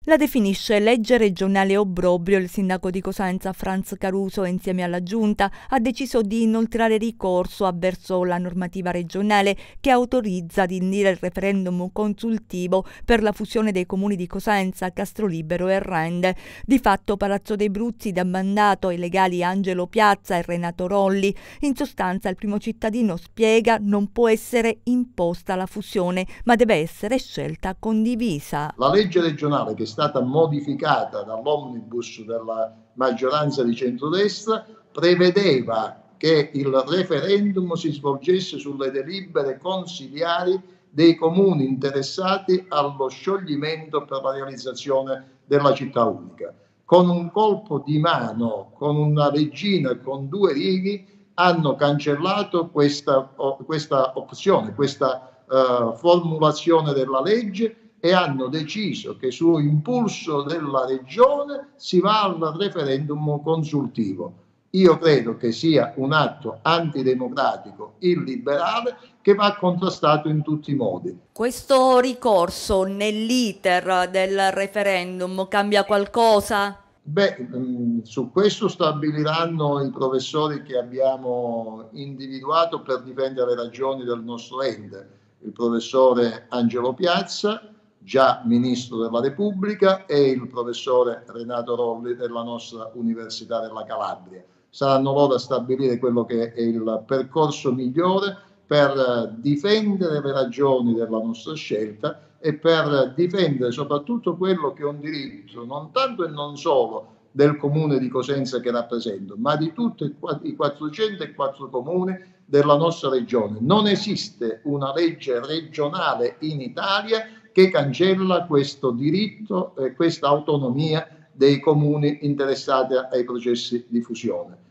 La definisce legge regionale obbrobrio. Il sindaco di Cosenza, Franz Caruso, insieme alla Giunta, ha deciso di inoltrare ricorso avverso la normativa regionale che autorizza ad indire il referendum consultivo per la fusione dei comuni di Cosenza, Castrolibero e Rende. Di fatto Palazzo dei Bruzzi dà mandato ai legali Angelo Piazza e Renato Rolli. In sostanza il primo cittadino spiega non può essere imposta la fusione, ma deve essere scelta condivisa. La legge regionale, che è stata modificata dall'omnibus della maggioranza di centrodestra, prevedeva che il referendum si svolgesse sulle delibere consiliari dei comuni interessati allo scioglimento per la realizzazione della città unica. Con un colpo di mano, con una regina con due righe, hanno cancellato questa opzione, questa formulazione della legge, e hanno deciso che su impulso della regione si va al referendum consultivo. Io credo che sia un atto antidemocratico, illiberale, che va contrastato in tutti i modi. Questo ricorso nell'iter del referendum cambia qualcosa? Su questo stabiliranno i professori che abbiamo individuato per difendere le ragioni del nostro ente, il professore Angelo Piazza, già Ministro della Repubblica, e il professore Renato Rolli della nostra Università della Calabria. Saranno loro a stabilire quello che è il percorso migliore per difendere le ragioni della nostra scelta e per difendere soprattutto quello che è un diritto non tanto e non solo del comune di Cosenza che rappresento, ma di tutti i 404 comuni della nostra regione. Non esiste una legge regionale in Italia che cancella questo diritto e questa autonomia dei comuni interessati ai processi di fusione.